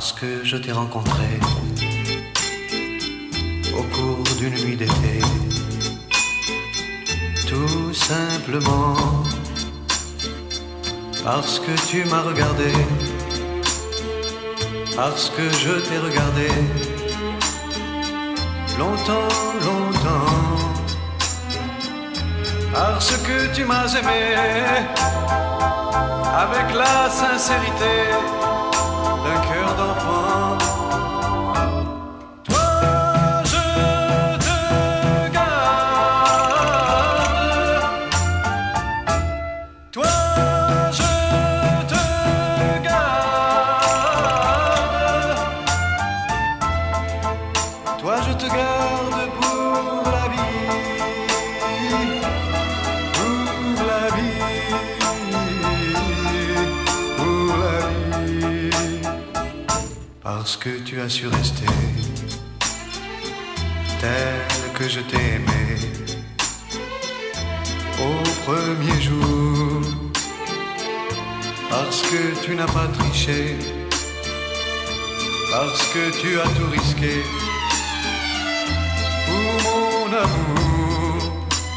Parce que je t'ai rencontré au cours d'une nuit d'été, tout simplement parce que tu m'as regardé, parce que je t'ai regardé longtemps, longtemps, parce que tu m'as aimé avec la sincérité d'un cœur d'enfant. Toi, je te garde. Toi, je te garde. Toi, je te garde pour la vie. Pour la vie. Pour la vie. Parce que tu as su rester tel que je t'ai aimé au premier jour. Parce que tu n'as pas triché, parce que tu as tout risqué pour mon amour.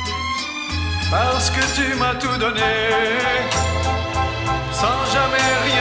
Parce que tu m'as tout donné sans jamais rien